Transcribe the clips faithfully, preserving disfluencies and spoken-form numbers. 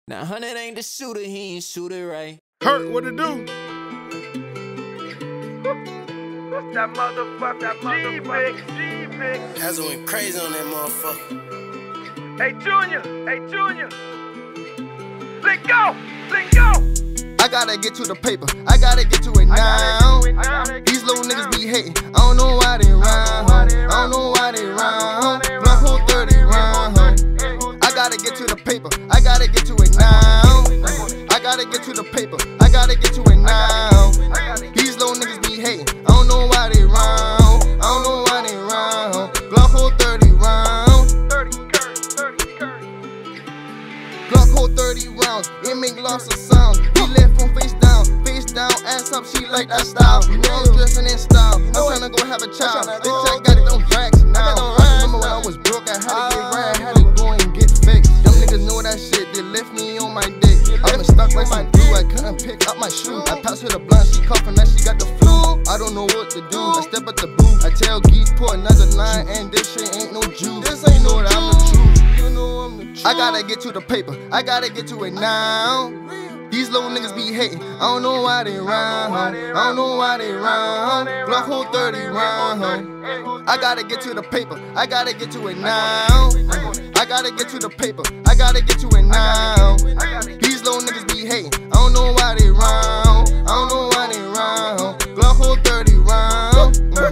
Now, Hundred ain't the shooter, he ain't shoot it right. Hurt, what it do? That motherfucker, that motherfucker, G-Big. Hazard went crazy on that motherfucker. Hey, Junior, hey, Junior. Let go, let go. I gotta get to the paper, I gotta get to it now. These little niggas be hating, I don't know why they round. I don't know why they round. Block hole thirty round. I gotta get to the paper, I gotta get to it now. I gotta get to the paper, I gotta get to it now. These little niggas be hating, I don't know why they round. I don't know why they round. Block hole thirty round. Glock hold thirty rounds, it make lots of sounds. He left from face down, face down, ass up, she like that style. You know I'm dressing in style, I'm tryna go have a child. Bitch, I got them racks now. I remember when I was broke, I had to get right, had to go and get fixed. Them niggas know that shit, they left me on my dick. I've been stuck like some glue, I couldn't pick up my shoe. I passed her the blunt, she coughing that she got the flu. I don't know what to do, I step at the booth. I tell Geek, put another line, and this shit ain't no juice. This ain't know that I'm the truth. I gotta get to the paper, I gotta get to it now. These little niggas be hating, I don't know why they round. I don't know why they round. Block hole thirty round. I gotta get to the paper, I gotta get to it now. I gotta get to the paper, I gotta get to it now. These little niggas be hating, I don't know why they round. I don't know why they round. Block hole thirty round.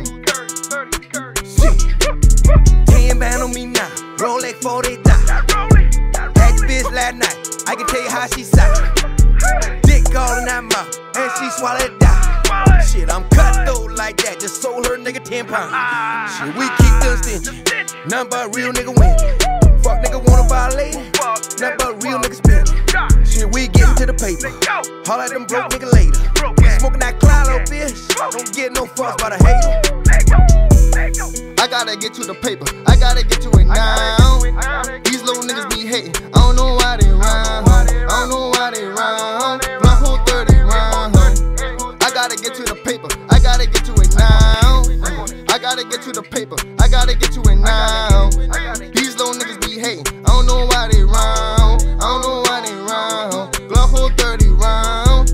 ten band on me now, Rolex forty thousand. Last night, I can tell you how she sound. Dick all in that mouth, and she swallowed it down. Shit, I'm cutthroat like that, just sold her nigga ten pounds. Shit, we keep them stingy, nothing but real nigga win. Fuck nigga wanna violate, nothing but real nigga spin. Shit, we getting to the paper, holla at them broke nigga later. Smoking that cloud, little bitch, don't get no fuss by the hater. I gotta get to the paper, I gotta get to it now. These little niggas be hating, I don't know why they round. I don't know why they round. Block hole thirty round. I gotta get to the paper, I gotta get to it now. I gotta get to the paper, I gotta get to it now. These little niggas be hating, I don't know why they round. I don't know why they round. Block hole thirty round.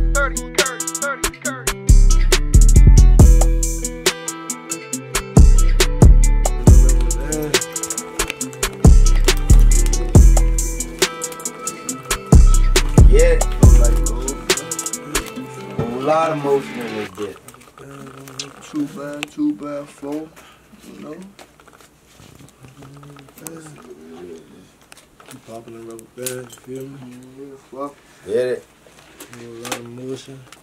Yeah, like a whole lot of motion in this bit. Two by two by four, you know. Keep popping the rubber bands, you feel me? Get it. A whole lot of motion.